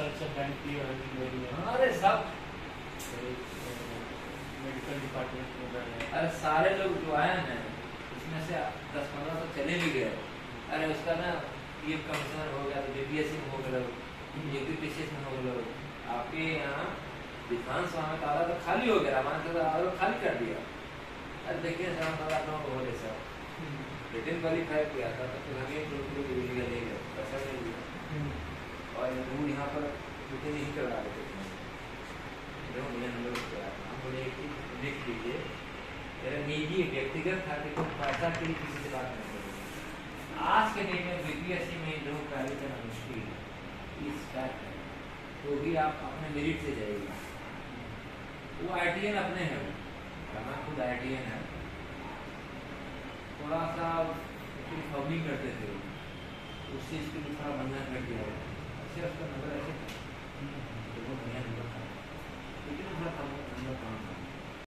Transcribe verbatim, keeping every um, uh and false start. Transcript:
Selection bank की है। अरे सब मेडिकल डिपार्टमेंट में गए। अरे सारे लोग जो आए हैं उसमें से दस पंद्रह तो चले भी गए। अरे उसका ना ये कमिश्नर हो गया तो बीपीएससी में हो गए लोग, यूपीपीएससी में हो गए लोग। आपके यहाँ विधानसभा में ताला तो खाली हो गया, मान तो खाली कर दिया। अरे देखिए सर ताला नौ हो गए सर, रिटर्न क्वालिफाई किया था तो फिर हमें ले गए, पैसा नहीं दिया और वो यहाँ पर रिटर्न नहीं करवा रहे थे। हम लोग हम बोले एक लिख लीजिए, मेरा निजी व्यक्तिगत था कि तुम पैसा के लिए किसी से बात नहीं करोगे। आज के डेट में बीपीएससी में लोग प्राइवेट करना मुश्किल है, इस फैक्ट है, तो भी आप अपने मेरिट से जाइएगा। वो आई टी एन अपने हैं, हमारा खुद आई टी एन है, थोड़ा सा फॉर्मिंग करते थे उस चीज़ के लिए थोड़ा बंधन कर दिया, ऐसे उसका नंबर ऐसे